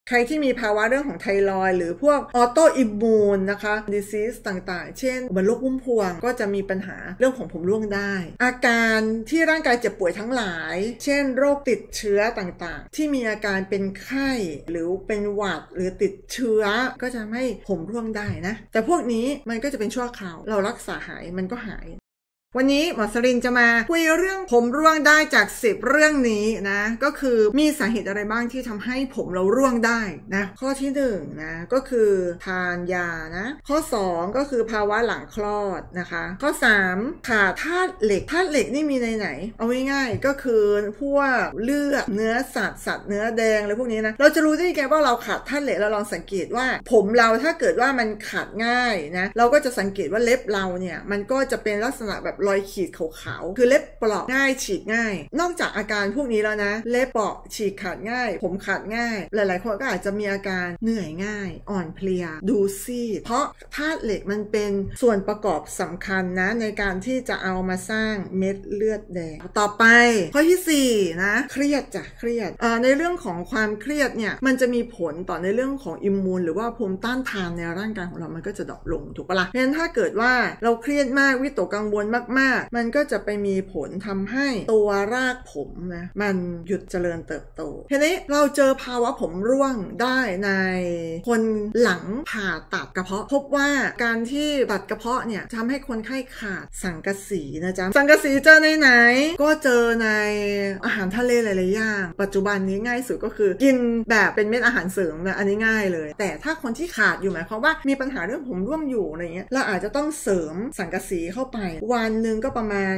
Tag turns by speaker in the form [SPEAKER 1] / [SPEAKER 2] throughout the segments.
[SPEAKER 1] ใครที่มีภาวะเรื่องของไทรอยด์หรือพวกออโตอิมมูนนะคะ disease ต่างๆเช่นโรคพุ่มพวงก็จะมีปัญหาเรื่องของผมร่วงได้อาการที่ร่างกายเจ็บป่วยทั้งหลายเช่นโรคติดเชื้อต่างๆที่มีอาการเป็นไข้หรือเป็นหวัดหรือติดเชื้อก็จะให้ผมร่วงได้นะแต่พวกนี้มันก็จะเป็นชั่วคราวเรารักษาหายมันก็หายวันนี้หมอสรินจะมาคุยเรื่องผมร่วงได้จาก10เรื่องนี้นะก็คือมีสาเหตุอะไรบ้างที่ทำให้ผมเราร่วงได้นะข้อที่1นะก็คือทานยานะข้อ2ก็คือภาวะหลังคลอดนะคะข้อ3ขาดธาตุเหล็กธาตุเหล็กนี่มีในไหนเอาง่ายๆก็คือพวกเลือดเนื้อสัตว์เนื้อแดงอะไรพวกนี้นะเราจะรู้ได้ไงว่าเราขาดธาตุเหล็กเราลองสังเกตว่าผมเราถ้าเกิดว่ามันขาดง่ายนะเราก็จะสังเกตว่าเล็บเราเนี่ยมันก็จะเป็นลักษณะแบบรอยขีดขาวๆคือเล็บเปราะง่ายฉีกง่ายนอกจากอาการพวกนี้แล้วนะเล็บเปราะฉีกขาดง่ายผมขาดง่ายหลายๆคนก็อาจจะมีอาการเหนื่อยง่ายอ่อนเพลียดูซีดเพราะธาตุเหล็กมันเป็นส่วนประกอบสำคัญนะในการที่จะเอามาสร้างเม็ดเลือดแดงต่อไปข้อที่4นะเครียดจ้ะเครียดในเรื่องของความเครียดเนี่ยมันจะมีผลต่อในเรื่องของอิมมูนหรือว่าภูมิต้านทานในร่างกายของเรามันก็จะดรอปลงถูกปะล่ะเพราะฉะนั้นถ้าเกิดว่าเราเครียดมากวิตกกังวลมากๆมันก็จะไปมีผลทำให้ตัวรากผมนะมันหยุดเจริญเติบโตทีนี้เราเจอภาวะผมร่วงได้ในคนหลังผ่าตัดกระเพาะพบว่าการที่ตัดกระเพาะเนี่ยทำให้คนไข้ขาดสังกะสีนะจ๊ะสังกะสีเจอในไหนก็เจอในอาหารทะเลหลายๆอย่างปัจจุบันนี้ง่ายสุดก็คือกินแบบเป็นเม็ดอาหารเสริมนะอันนี้ง่ายเลยแต่ถ้าคนที่ขาดอยู่หมายความว่ามีปัญหาเรื่องผมร่วงอยู่อะไรเงี้ยเราอาจจะต้องเสริมสังกะสีเข้าไปวันหนึ่งก็ประมาณ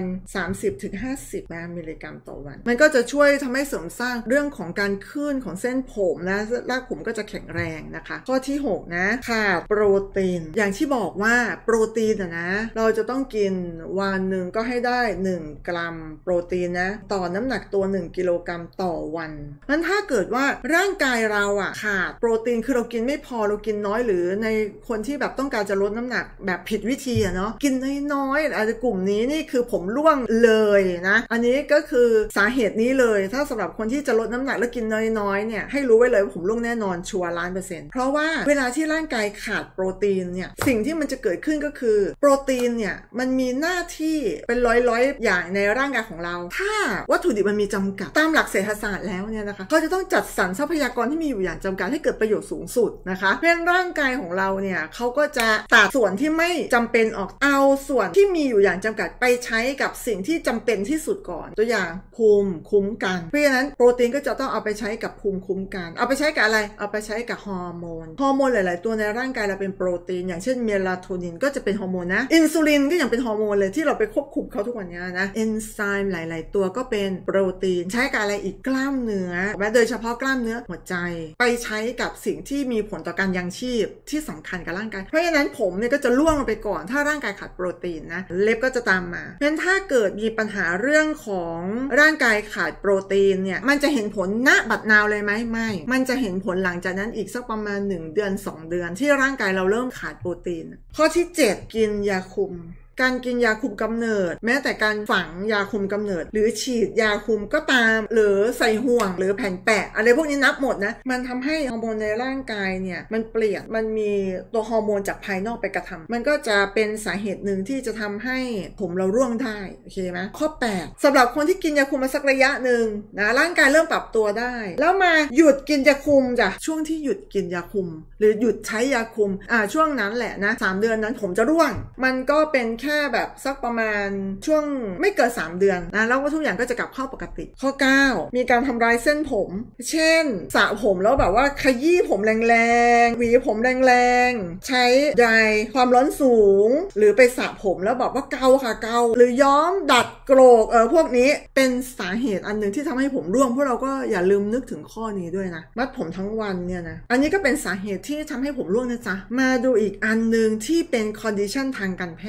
[SPEAKER 1] 30-50 มิลลิกรัมต่อวันมันก็จะช่วยทำให้เสริมสร้างเรื่องของการขึ้นของเส้นผมนะรากผมก็จะแข็งแรงนะคะข้อที่6นะขาดโปรตีนอย่างที่บอกว่าโปรตีนนะเราจะต้องกินวันหนึ่งก็ให้ได้1 กรัมโปรตีนนะต่อน้ำหนักตัว1 กิโลกรัมต่อวันงั้นถ้าเกิดว่าร่างกายเราขาดโปรตีนคือเรากินไม่พอเรากินน้อยหรือในคนที่แบบต้องการจะลดน้ำหนักแบบผิดวิธีเนาะกินน้อยๆอาจจะกลุ่มนี้นี่คือผมร่วงเลยนะอันนี้ก็คือสาเหตุนี้เลยถ้าสำหรับคนที่จะลดน้ำหนักแล้วกินน้อยๆเนี่ยให้รู้ไว้เลยว่าผมร่วงแน่นอนชัวร์100%เพราะว่าเวลาที่ร่างกายขาดโปรตีนเนี่ยสิ่งที่มันจะเกิดขึ้นก็คือโปรตีนเนี่ยมันมีหน้าที่เป็นร้อยๆอย่างในร่างกายของเราถ้าวัตถุดิบมันมีจำกัดตามหลักเศรษฐศาสตร์แล้วเนี่ยนะคะเขาจะต้องจัดสรรทรัพยากรที่มีอยู่อย่างจำกัดให้เกิดประโยชน์สูงสุดนะคะเพราะฉะนั้นร่างกายของเราเนี่ยเขาก็จะตัดส่วนที่ไม่จำเป็นออกเอาส่วนที่มีอยู่อย่างจำกัดไปใช้กับสิ่งที่จำเป็นที่สุดก่อนตัวอย่างภูมิคุ้มกันเพราะฉะนั้นโปรตีนก็จะต้องเอาไปใช้กับภูมิคุ้มกันเอาไปใช้กับอะไรเอาไปใช้กับฮอร์โมนหลายๆตัวในร่างกายเราเป็นโปรตีนอย่างเช่นเมลาโทนินก็จะเป็นฮอร์โมนนะอินซูลินก็ยังเป็นฮอร์โมนเลยที่เราไปควบคุมเขาทุกวันนี้นะเอนไซม์หลายๆตัวก็เป็นโปรตีนใช้กับอะไรอีกกล้ามเนื้อโดยเฉพาะกล้ามเนื้อหัวใจไปใช้กับสิ่งที่มีผลต่อการยังชีพที่สำคัญกับร่างกายเพราะฉะนั้นผมเนี่ยก็จะล่วงลงไปก่อนถ้าร่างกายขาดโปรตีนนะเล็บก็จะตามมาเพราะฉะนั้นถ้าเกิดมีปัญหาเรื่องของร่างกายขาดโปรตีนเนี่ยมันจะเห็นผลณบัดนาวเลยไหมไม่มันจะเห็นผลหลังจากนั้นอีกสักประมาณ1 เดือน 2 เดือนที่ร่างกายเราเริ่มขาดโปรตีนข้อที่7กินยาคุมการกินยาคุมกำเนิดแม้แต่การฝังยาคุมกำเนิดหรือฉีดยาคุมก็ตามหรือใส่ห่วงหรือแผ่นแปะอะไรพวกนี้นับหมดนะมันทำให้ฮอร์โมนในร่างกายเนี่ยมันเปลี่ยนมันมีตัวฮอร์โมนจากภายนอกไปกระทำมันก็จะเป็นสาเหตุหนึ่งที่จะทำให้ผมเราร่วงได้โอเคไหมข้อ8สำหรับคนที่กินยาคุมมาสักระยะหนึ่งนะร่างกายเริ่มปรับตัวได้แล้วมาหยุดกินยาคุมจ้ะช่วงที่หยุดกินยาคุมหรือหยุดใช้ยาคุมช่วงนั้นแหละนะ3 เดือนนั้นผมจะร่วงมันก็เป็นแค่แบบสักประมาณช่วงไม่เกิน3 เดือนนะแล้วก็ทุกอย่างก็จะกลับเข้าปกติข้อ9มีการทำลายเส้นผมเช่นสระผมแล้วแบบว่าขยี้ผมแรงๆหวีผมแรงๆใช้ไดร์ความร้อนสูงหรือไปสระผมแล้วแบบว่าเกาค่ะเกาหรือย้อมดัดโกรกพวกนี้เป็นสาเหตุอันหนึ่งที่ทำให้ผมร่วงพวกเราก็อย่าลืมนึกถึงข้อนี้ด้วยนะมัดผมทั้งวันเนี่ยนะอันนี้ก็เป็นสาเหตุที่ทำให้ผมร่วงนะจ๊ะมาดูอีกอันหนึ่งที่เป็นคอนดิชันทางการแพทย์บ้าง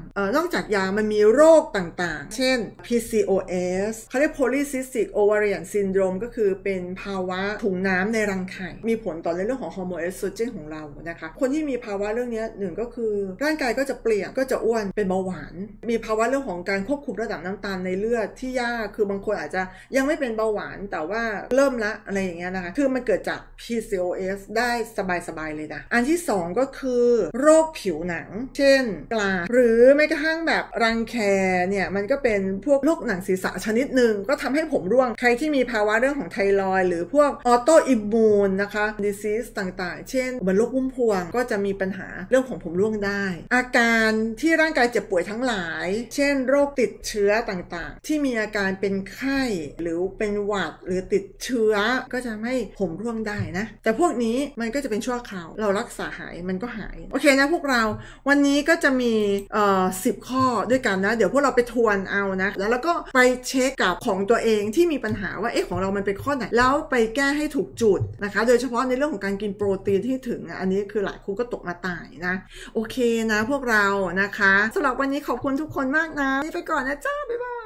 [SPEAKER 1] นอกจากยามันมีโรคต่างๆเช่น PCOS เขาเรียก Polycystic Ovarian Syndrome ก็คือเป็นภาวะถุงน้ำในรังไข่มีผลต่อในเรื่องของฮอร์โมนเอสโตรเจนของเรานะคะคนที่มีภาวะเรื่องนี้หนึ่งก็คือร่างกายก็จะเปลี่ยนก็จะอ้วนเป็นเบาหวานมีภาวะเรื่องของการควบคุมระดับน้ำตาลในเลือดที่ยากคือบางคนอาจจะยังไม่เป็นเบาหวานแต่ว่าเริ่มละอะไรอย่างเงี้ยนะคะคือมันเกิดจาก PCOS ได้สบายๆเลยนะอันที่2ก็คือโรคผิวหนังเช่นกลาหรือแม้กระทั่งแบบรังแคเนี่ยมันก็เป็นพวกโรคหนังศีรษะชนิดหนึ่งก็ทำให้ผมร่วงใครที่มีภาวะเรื่องของไทรอยด์หรือพวกออโตอิมมูนนะคะ disease ต่างๆเช่นเหมือนโรคพุ่มพวงก็จะมีปัญหาเรื่องของผมร่วงได้อาการที่ร่างกายเจ็บป่วยทั้งหลายเช่นโรคติดเชื้อต่างๆที่มีอาการเป็นไข้หรือเป็นหวัดหรือติดเชื้อก็จะไม่ผมร่วงได้นะแต่พวกนี้มันก็จะเป็นชั่วคราวเรารักษาหายมันก็หายโอเคนะพวกเราวันนี้ก็จะมี10 ข้อด้วยกันนะเดี๋ยวพวกเราไปทวนเอานะแล้วก็ไปเช็คกับของตัวเองที่มีปัญหาว่าของเรามันเป็นข้อไหนแล้วไปแก้ให้ถูกจุดนะคะโดยเฉพาะในเรื่องของการกินโปรตีนที่ถึงอันนี้คือหลายคนก็ตกมาตายนะโอเคนะพวกเรานะคะสำหรับวันนี้ขอบคุณทุกคนมากนะไปก่อนนะจ้าบ๊ายบาย